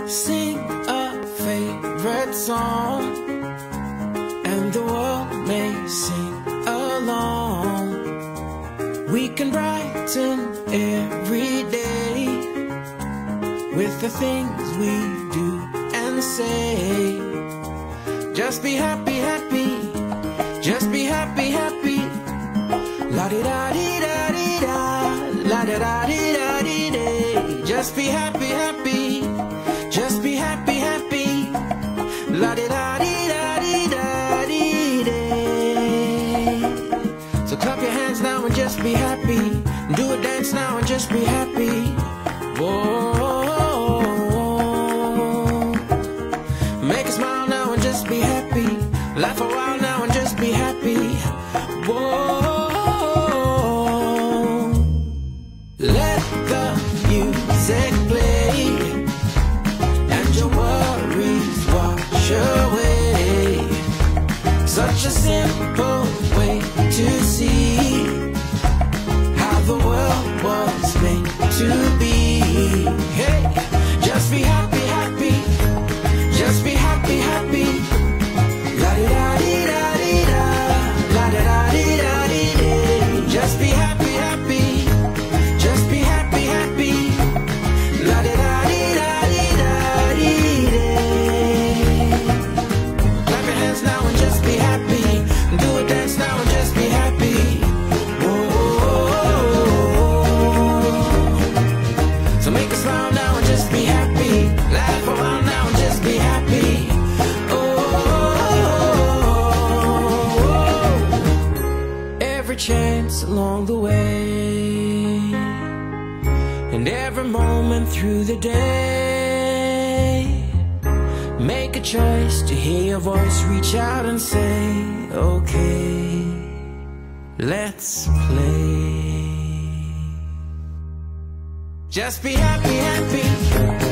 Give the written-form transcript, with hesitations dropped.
Sing a favorite song, and the world may sing along. We can brighten every day with the things we do and say. Just be happy, happy. Just be happy, happy. La-di-da-di-da-di-da, la-da-da-di-da-di-day. Just be happy, happy. Just be happy, happy. La-di-da-di-da-di-da-di-day. So clap your hands now and just be happy. Do a dance now and just be happy. Whoa. Make a smile now and just be happy. Laugh a while now and just be happy. Whoa. Let the music play and your worries wash away. Such a simple way to see how the world was made to be. Hey, just be happy, happy. Just be happy, happy. La-di-da-di-da-di-da, la-da-da-di-da-di-day. Just be happy, happy. Just be happy, happy. La-di-da-di-da-di-da-di-day. Clap your hands now and just be happy. Do a dance now and just be happy. So make a smile now and just be happy. Laugh a while now and just be happy. Every chance along the way, and every moment through the day, make a choice to hear your voice reach out and say, okay, let's play. Just be happy, happy.